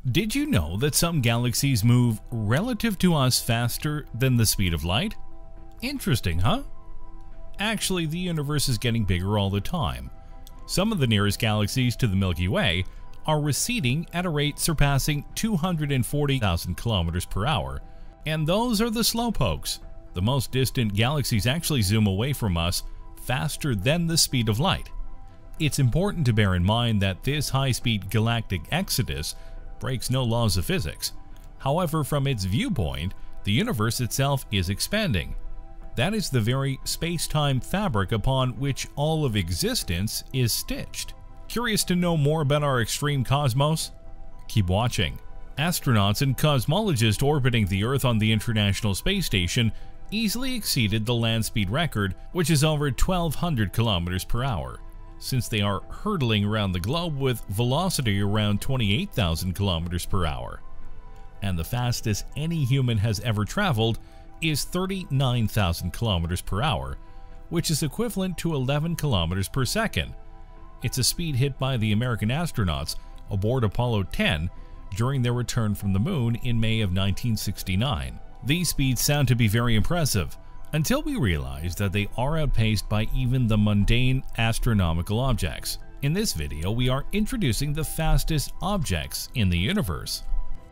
Did you know that some galaxies move relative to us faster than the speed of light? Interesting, huh? Actually, the universe is getting bigger all the time. Some of the nearest galaxies to the Milky Way are receding at a rate surpassing 240,000 kilometers per hour, and those are the slowpokes. The most distant galaxies actually zoom away from us faster than the speed of light. It's important to bear in mind that this high-speed galactic exodus breaks no laws of physics. However, from its viewpoint, the universe itself is expanding. That is the very space-time fabric upon which all of existence is stitched. Curious to know more about our extreme cosmos? Keep watching. Astronauts and cosmologists orbiting the Earth on the International Space Station easily exceeded the land speed record, which is over 1,200 kilometers per hour, since they are hurtling around the globe with velocity around 28,000 kilometers per hour. And the fastest any human has ever traveled is 39,000 kilometers per hour, which is equivalent to 11 kilometers per second. It's a speed hit by the American astronauts aboard Apollo 10 during their return from the moon in May of 1969. These speeds sound to be very impressive, until we realize that they are outpaced by even the mundane astronomical objects. In this video, we are introducing the fastest objects in the universe.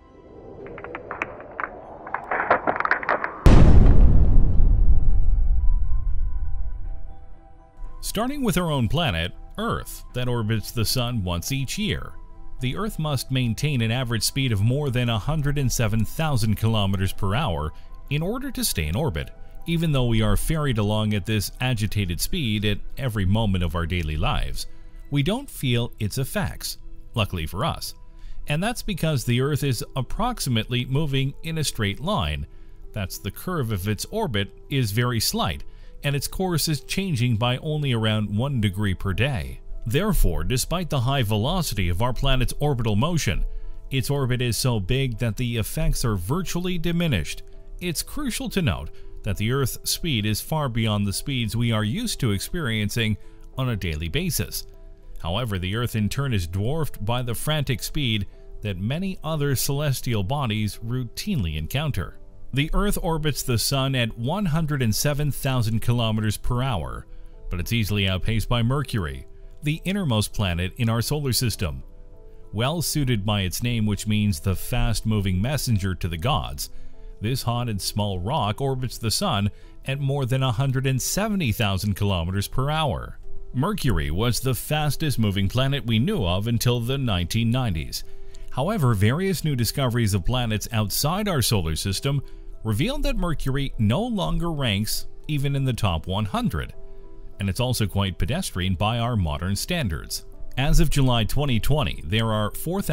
Starting with our own planet, Earth, that orbits the Sun once each year. The Earth must maintain an average speed of more than 107,000 kilometers per hour in order to stay in orbit. Even though we are ferried along at this agitated speed at every moment of our daily lives, we don't feel its effects, luckily for us. And that's because the Earth is approximately moving in a straight line. That's the curve of its orbit is very slight, and its course is changing by only around 1 degree per day. Therefore, despite the high velocity of our planet's orbital motion, its orbit is so big that the effects are virtually diminished. It's crucial to note that the Earth's speed is far beyond the speeds we are used to experiencing on a daily basis. However, the Earth in turn is dwarfed by the frantic speed that many other celestial bodies routinely encounter. The Earth orbits the Sun at 107,000 kilometers per hour, but it's easily outpaced by Mercury, the innermost planet in our solar system. Well suited by its name, which means the fast-moving messenger to the gods, this hot and small rock orbits the Sun at more than 170,000 kilometers per hour. Mercury was the fastest moving planet we knew of until the 1990s. However, various new discoveries of planets outside our solar system revealed that Mercury no longer ranks even in the top 100, and it's also quite pedestrian by our modern standards. As of July 2020, there are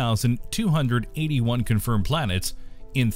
4,281 confirmed planets in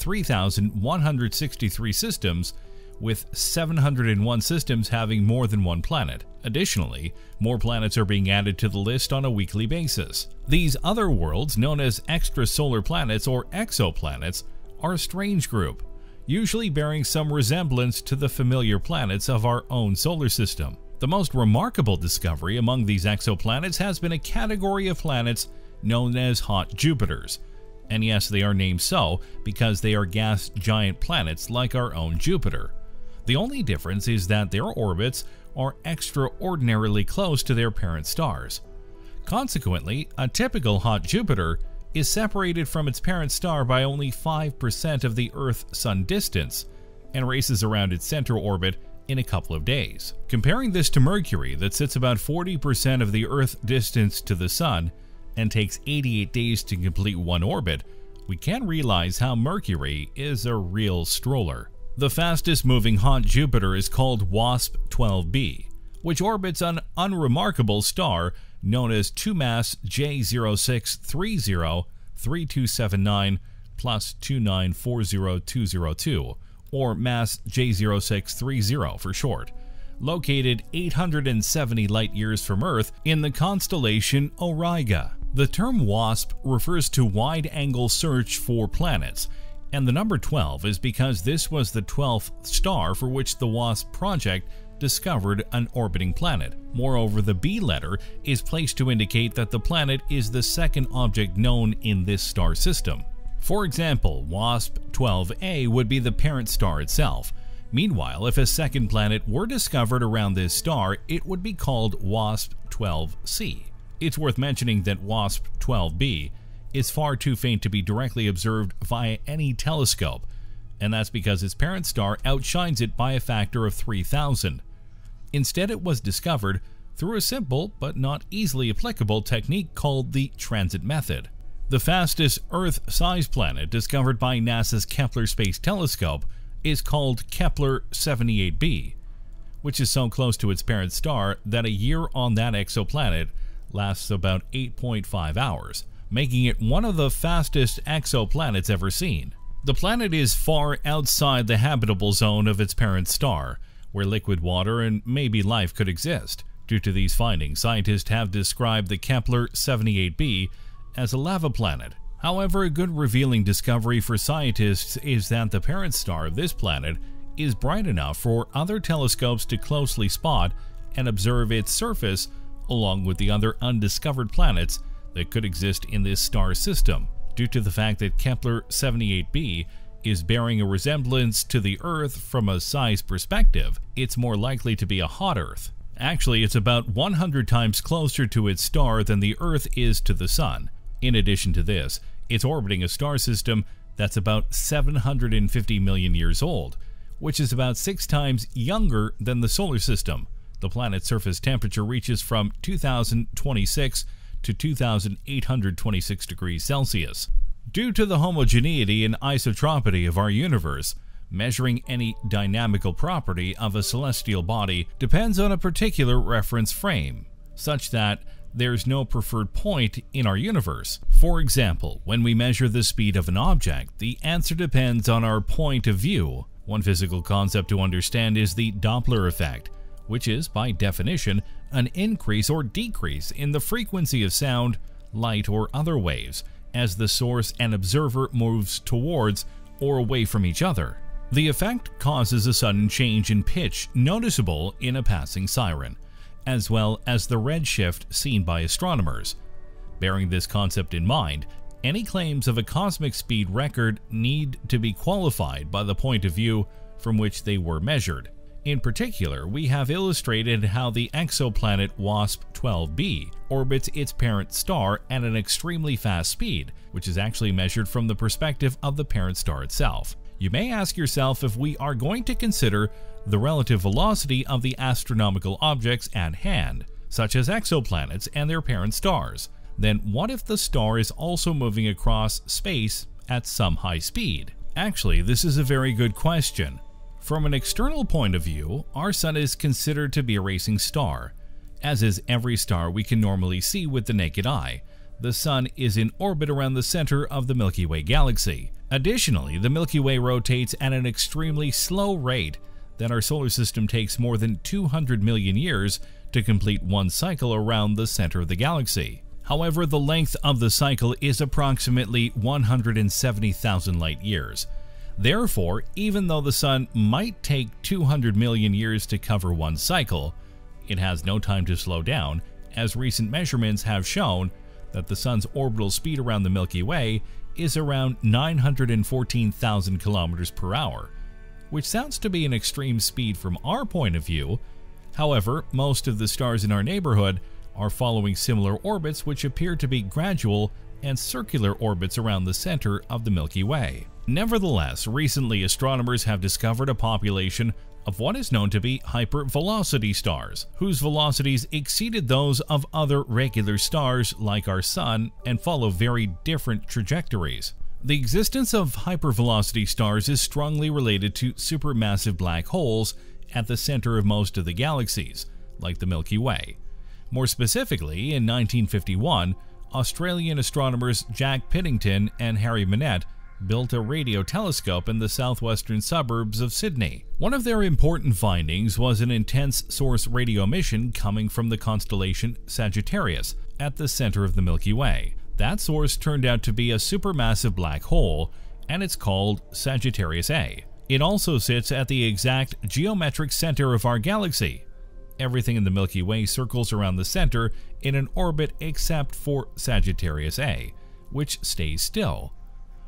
3,163 systems, with 701 systems having more than one planet. Additionally, more planets are being added to the list on a weekly basis. These other worlds, known as extrasolar planets or exoplanets, are a strange group, usually bearing some resemblance to the familiar planets of our own solar system. The most remarkable discovery among these exoplanets has been a category of planets known as hot Jupiters. And yes, they are named so because they are gas giant planets like our own Jupiter. The only difference is that their orbits are extraordinarily close to their parent stars. Consequently, a typical hot Jupiter is separated from its parent star by only 5% of the Earth-Sun distance and races around its center orbit in a couple of days. Comparing this to Mercury, that sits about 40% of the Earth distance to the Sun and takes 88 days to complete one orbit, we can realize how Mercury is a real stroller. The fastest moving hot Jupiter is called WASP 12b, which orbits an unremarkable star known as MASS J06303279+2940202, or MASS J0630 for short, located 870 light-years from Earth in the constellation Auriga. The term WASP refers to wide-angle search for planets, and the number 12 is because this was the 12th star for which the WASP project discovered an orbiting planet. Moreover, the B letter is placed to indicate that the planet is the second object known in this star system. For example, WASP-12a would be the parent star itself. Meanwhile, if a second planet were discovered around this star, it would be called WASP-12c. It's worth mentioning that WASP-12b is far too faint to be directly observed via any telescope, and that's because its parent star outshines it by a factor of 3,000. Instead, it was discovered through a simple but not easily applicable technique called the transit method. The fastest Earth-sized planet discovered by NASA's Kepler Space Telescope is called Kepler 78b, which is so close to its parent star that a year on that exoplanet lasts about 8.5 hours, making it one of the fastest exoplanets ever seen. The planet is far outside the habitable zone of its parent star, where liquid water and maybe life could exist. Due to these findings, scientists have described the Kepler 78b as a lava planet. However, a good revealing discovery for scientists is that the parent star of this planet is bright enough for other telescopes to closely spot and observe its surface along with the other undiscovered planets that could exist in this star system. Due to the fact that Kepler 78b is bearing a resemblance to the Earth from a size perspective, it's more likely to be a hot Earth. Actually, it's about 100 times closer to its star than the Earth is to the Sun. In addition to this, it's orbiting a star system that's about 750 million years old, which is about 6 times younger than the solar system. The planet's surface temperature reaches from 2026 to 2826 degrees Celsius. Due to the homogeneity and isotropity of our universe, measuring any dynamical property of a celestial body depends on a particular reference frame, such that there's no preferred point in our universe. For example, when we measure the speed of an object, the answer depends on our point of view. One physical concept to understand is the Doppler effect, which is, by definition, an increase or decrease in the frequency of sound, light, or other waves as the source and observer moves towards or away from each other. The effect causes a sudden change in pitch noticeable in a passing siren, as well as the redshift seen by astronomers. Bearing this concept in mind, any claims of a cosmic speed record need to be qualified by the point of view from which they were measured. In particular, we have illustrated how the exoplanet WASP-12b orbits its parent star at an extremely fast speed, which is actually measured from the perspective of the parent star itself. You may ask yourself if we are going to consider the relative velocity of the astronomical objects at hand, such as exoplanets and their parent stars. Then what if the star is also moving across space at some high speed? Actually, this is a very good question. From an external point of view, our Sun is considered to be a racing star. As is every star we can normally see with the naked eye, the Sun is in orbit around the center of the Milky Way galaxy. Additionally, the Milky Way rotates at an extremely slow rate that our solar system takes more than 200 million years to complete one cycle around the center of the galaxy. However, the length of the cycle is approximately 170,000 light years. Therefore, even though the Sun might take 200 million years to cover one cycle, it has no time to slow down, as recent measurements have shown that the Sun's orbital speed around the Milky Way is around 914,000 kilometers per hour, which sounds to be an extreme speed from our point of view. However, most of the stars in our neighborhood are following similar orbits, which appear to be gradual and circular orbits around the center of the Milky Way. Nevertheless, recently astronomers have discovered a population of what is known to be hypervelocity stars, whose velocities exceeded those of other regular stars like our Sun and follow very different trajectories. The existence of hypervelocity stars is strongly related to supermassive black holes at the center of most of the galaxies, like the Milky Way. More specifically, in 1951, Australian astronomers Jack Piddington and Harry Minette built a radio telescope in the southwestern suburbs of Sydney. One of their important findings was an intense source radio emission coming from the constellation Sagittarius at the center of the Milky Way. That source turned out to be a supermassive black hole, and it's called Sagittarius A. It also sits at the exact geometric center of our galaxy. Everything in the Milky Way circles around the center in an orbit except for Sagittarius A, which stays still.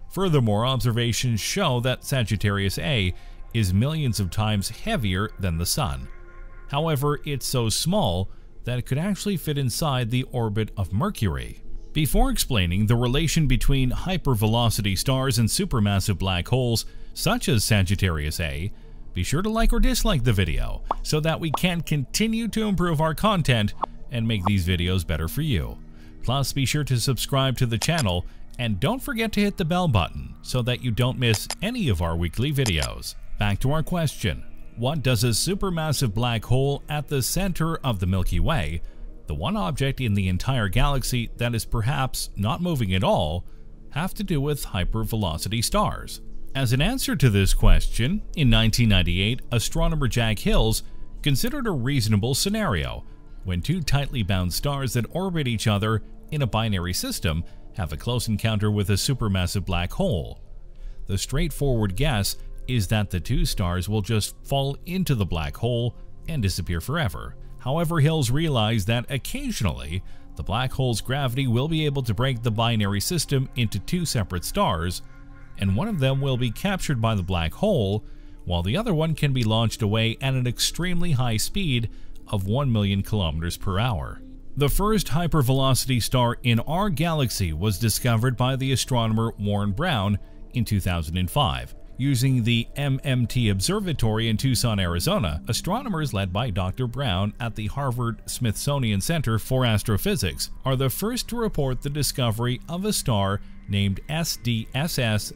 Furthermore, observations show that Sagittarius A is millions of times heavier than the Sun. However, it's so small that it could actually fit inside the orbit of Mercury. Before explaining the relation between hypervelocity stars and supermassive black holes such as Sagittarius A, be sure to like or dislike the video so that we can continue to improve our content and make these videos better for you. Plus, be sure to subscribe to the channel and don't forget to hit the bell button so that you don't miss any of our weekly videos. Back to our question. What does a supermassive black hole at the center of the Milky Way, the one object in the entire galaxy that is perhaps not moving at all, have to do with hypervelocity stars? As an answer to this question, in 1998, astronomer Jack Hills considered a reasonable scenario when two tightly bound stars that orbit each other in a binary system have a close encounter with a supermassive black hole. The straightforward guess is that the two stars will just fall into the black hole and disappear forever. However, Hills realized that occasionally the black hole's gravity will be able to break the binary system into two separate stars, and one of them will be captured by the black hole, while the other one can be launched away at an extremely high speed of 1 million kilometers per hour. The first hypervelocity star in our galaxy was discovered by the astronomer Warren Brown in 2005. Using the MMT Observatory in Tucson, Arizona, astronomers led by Dr. Brown at the Harvard-Smithsonian Center for Astrophysics are the first to report the discovery of a star named SDSS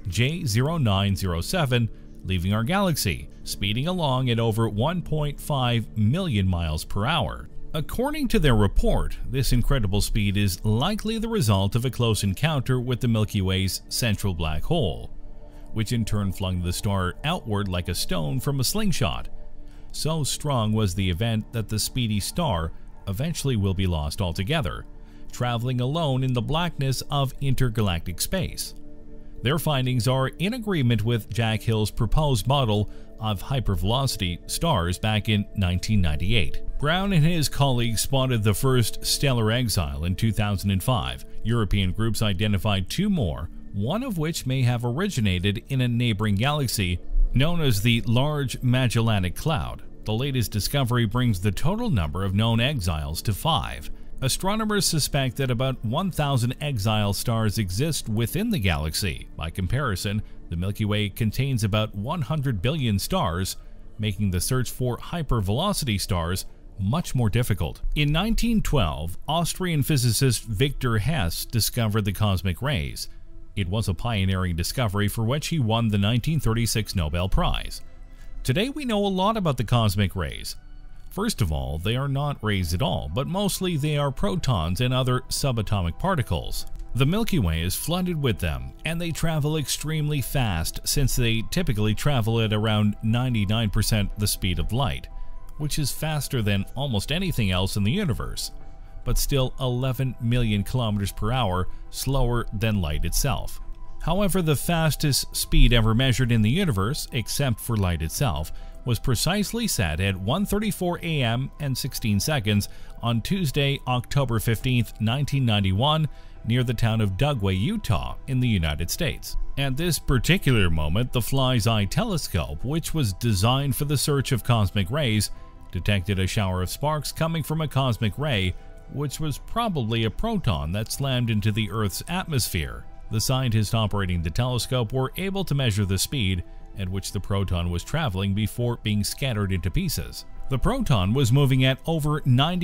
J0907 leaving our galaxy, speeding along at over 1.5 million miles per hour. According to their report, this incredible speed is likely the result of a close encounter with the Milky Way's central black hole, which in turn flung the star outward like a stone from a slingshot. So strong was the event that the speedy star eventually will be lost altogether, traveling alone in the blackness of intergalactic space. Their findings are in agreement with Jack Hill's proposed model of hypervelocity stars back in 1998. Brown and his colleagues spotted the first stellar exile in 2005. European groups identified two more, one of which may have originated in a neighboring galaxy known as the Large Magellanic Cloud. The latest discovery brings the total number of known exiles to 5. Astronomers suspect that about 1,000 exile stars exist within the galaxy. By comparison, the Milky Way contains about 100 billion stars, making the search for hypervelocity stars much more difficult. In 1912, Austrian physicist Victor Hess discovered the cosmic rays. It was a pioneering discovery for which he won the 1936 Nobel Prize. Today we know a lot about the cosmic rays. First of all, they are not rays at all, but mostly they are protons and other subatomic particles. The Milky Way is flooded with them, and they travel extremely fast since they typically travel at around 99% the speed of light, which is faster than almost anything else in the universe, but still 11 million kilometers per hour slower than light itself. However, the fastest speed ever measured in the universe, except for light itself, was precisely set at 1:34 a.m. and 16 seconds on Tuesday, October 15, 1991, near the town of Dugway, Utah, in the United States. At this particular moment, the Fly's Eye telescope, which was designed for the search of cosmic rays, detected a shower of sparks coming from a cosmic ray, which was probably a proton that slammed into the Earth's atmosphere. The scientists operating the telescope were able to measure the speed at which the proton was traveling before being scattered into pieces. The proton was moving at over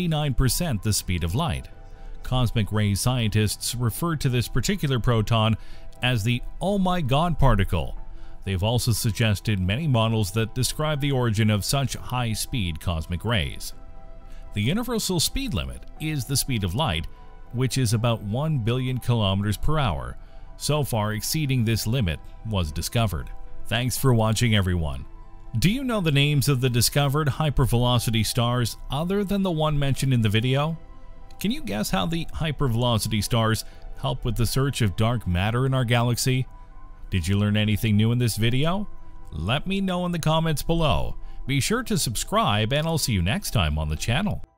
99% the speed of light. Cosmic ray scientists refer to this particular proton as the "oh my god" particle. They've also suggested many models that describe the origin of such high-speed cosmic rays. The universal speed limit is the speed of light, which is about 1 billion kilometers per hour. So far, exceeding this limit was discovered. Thanks for watching, everyone. Do you know the names of the discovered hypervelocity stars other than the one mentioned in the video? Can you guess how the hypervelocity stars help with the search of dark matter in our galaxy? Did you learn anything new in this video? Let me know in the comments below. Be sure to subscribe, and I'll see you next time on the channel.